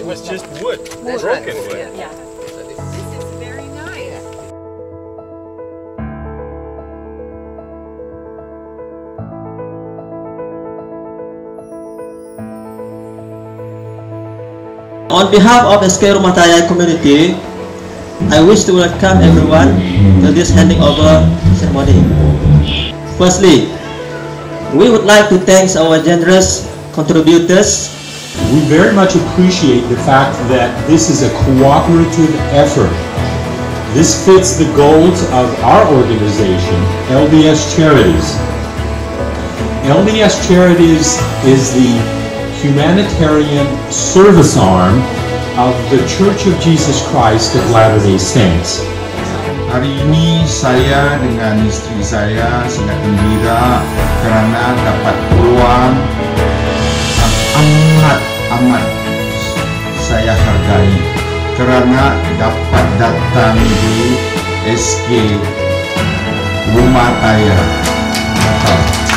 was just wood, broken wood. Yeah. This is very nice. On behalf of SK Rumah Tayai community, I wish to welcome everyone to this handing over ceremony. Firstly, we would like to thank our generous contributors. We very much appreciate the fact that this is a cooperative effort. This fits the goals of our organization, LDS Charities. LDS Charities is the humanitarian service arm of the Church of Jesus Christ of Latter-day Saints. Hari ini saya dengan istri saya sangat gembira karena dapat peluang amat saya hargai karena dapat datang di SK Rumah Tayai.